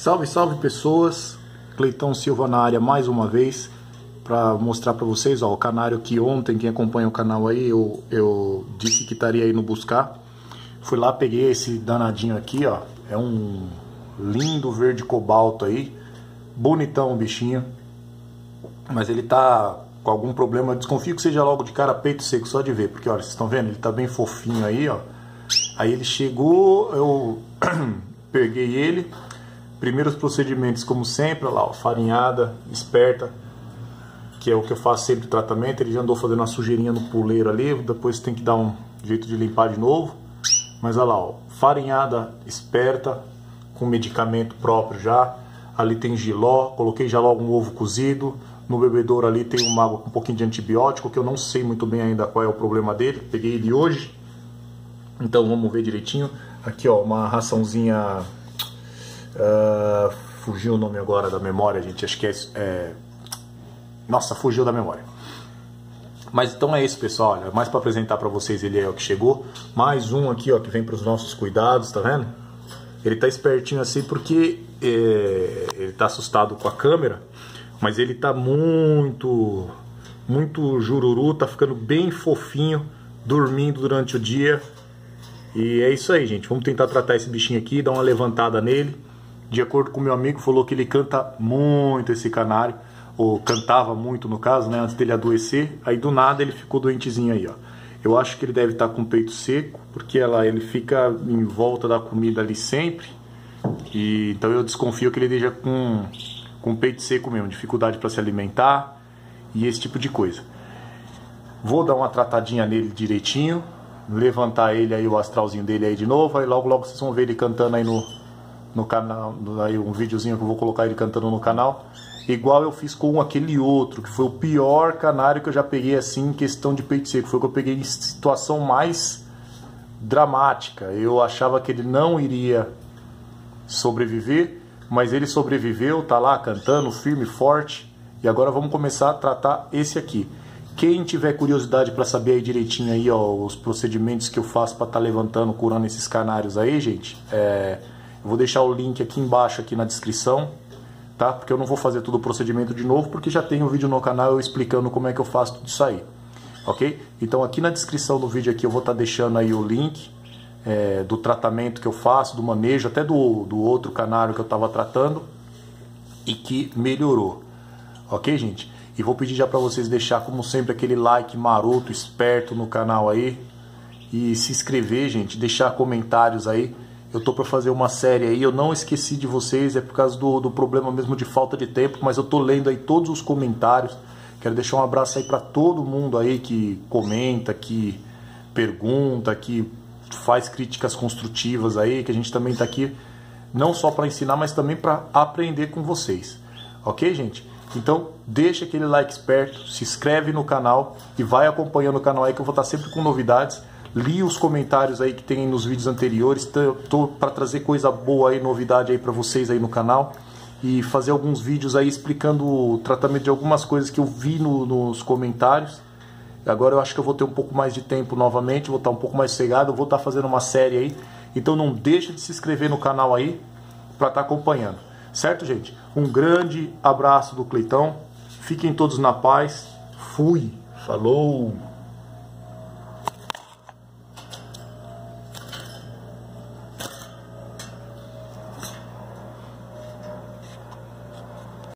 Salve, salve pessoas, Cleitão Silva na área mais uma vez para mostrar para vocês, ó, o canário que ontem, quem acompanha o canal aí, eu disse que estaria aí no buscar. Fui lá, peguei esse danadinho aqui, ó, é um lindo verde cobalto aí, bonitão o bichinho, mas ele tá com algum problema, desconfio que seja logo de cara peito seco, só de ver, porque olha, vocês estão vendo, ele tá bem fofinho aí, ó. Aí ele chegou, eu peguei ele. Primeiros procedimentos, como sempre, olha lá, ó, farinhada, esperta, que é o que eu faço sempre, tratamento. Ele já andou fazendo uma sujeirinha no puleiro ali, depois tem que dar um jeito de limpar de novo. Mas olha lá, ó, farinhada, esperta, com medicamento próprio já. Ali tem jiló, coloquei já logo um ovo cozido. No bebedouro ali tem uma água com um pouquinho de antibiótico, que eu não sei muito bem ainda qual é o problema dele. Peguei ele hoje, então vamos ver direitinho. Aqui, ó, uma raçãozinha... fugiu o nome agora da memória, gente. Acho que nossa, fugiu da memória. Mas então é isso, pessoal. Olha, mais para apresentar para vocês, ele é o que chegou. Mais um aqui, ó, que vem para os nossos cuidados, tá vendo? Ele tá espertinho assim porque ele tá assustado com a câmera, mas ele tá muito jururu, tá ficando bem fofinho, dormindo durante o dia. E é isso aí, gente. Vamos tentar tratar esse bichinho aqui, dar uma levantada nele. De acordo com o meu amigo, falou que ele canta muito esse canário, ou cantava muito no caso, né, antes dele adoecer. Aí do nada ele ficou doentezinho aí, ó. Eu acho que ele deve estar com o peito seco, porque ele fica em volta da comida ali sempre. E então eu desconfio que ele esteja com o peito seco mesmo, dificuldade para se alimentar e esse tipo de coisa. Vou dar uma tratadinha nele direitinho, levantar ele aí, o astralzinho dele aí de novo, aí logo vocês vão ver ele cantando aí no canal, aí um videozinho que eu vou colocar ele cantando no canal, igual eu fiz com aquele outro, que foi o pior canário que eu já peguei assim em questão de peito seco, foi o que eu peguei em situação mais dramática. Eu achava que ele não iria sobreviver, mas ele sobreviveu, tá lá cantando firme, forte, e agora vamos começar a tratar esse aqui. Quem tiver curiosidade para saber aí direitinho aí, ó, os procedimentos que eu faço para estar levantando, curando esses canários aí, gente, eu vou deixar o link aqui embaixo, aqui na descrição, tá? Porque eu não vou fazer todo o procedimento de novo, porque já tem um vídeo no canal eu explicando como é que eu faço tudo isso aí, ok? Então aqui na descrição do vídeo aqui eu vou estar deixando aí o link do tratamento que eu faço, do manejo, até do outro canário que eu estava tratando e que melhorou, ok, gente? E vou pedir já para vocês deixar, como sempre, aquele like maroto, esperto no canal aí. E se inscrever, gente, deixar comentários aí. Eu tô para fazer uma série aí, eu não esqueci de vocês, é por causa do problema mesmo de falta de tempo, mas eu tô lendo aí todos os comentários. Quero deixar um abraço aí para todo mundo aí que comenta, que pergunta, que faz críticas construtivas aí, que a gente também tá aqui não só para ensinar, mas também para aprender com vocês. Ok, gente? Então, deixa aquele like esperto, se inscreve no canal e vai acompanhando o canal aí que eu vou estar sempre com novidades. Li os comentários aí que tem nos vídeos anteriores, tô para trazer coisa boa aí, novidade aí para vocês aí no canal e fazer alguns vídeos aí explicando o tratamento de algumas coisas que eu vi nos comentários. Agora eu acho que eu vou ter um pouco mais de tempo novamente, vou estar um pouco mais sossegado, eu vou estar fazendo uma série aí. Então não deixa de se inscrever no canal aí para estar acompanhando. Certo, gente? Um grande abraço do Cleitão. Fiquem todos na paz. Fui. Falou.